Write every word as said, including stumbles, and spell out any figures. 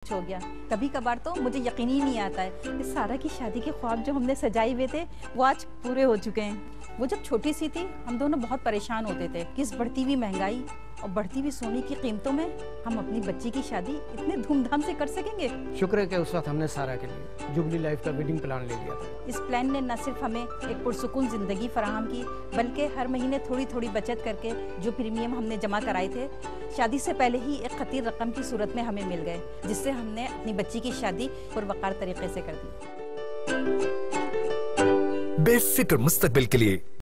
कुछ हो गया। कभी कभार तो मुझे यकीन ही नहीं आता है कि सारा की शादी के ख्वाब जो हमने सजाए हुए थे वो आज पूरे हो चुके हैं। वो जब छोटी सी थी हम दोनों बहुत परेशान होते थे कि इस बढ़ती हुई महंगाई और बढ़ती हुई सोने की कीमतों में हम अपनी बच्ची की शादी इतने धूमधाम से कर सकेंगे। शुक्र है कि उस वक्त हमने सारा के लिए जुबली लाइफ का वेडिंग प्लान ले लिया था। इस प्लान ने न सिर्फ हमें एक पुरसुकून जिंदगी फराहम की, बल्कि हर महीने थोड़ी थोड़ी बचत करके जो प्रीमियम हमने जमा कराए थे शादी से पहले ही एक खतीर रकम की सूरत में हमें मिल गए, जिससे हमने अपनी बच्ची की शादी पुरवकार तरीके से कर दी। बेफिक्र मुस्तकबिल के लिए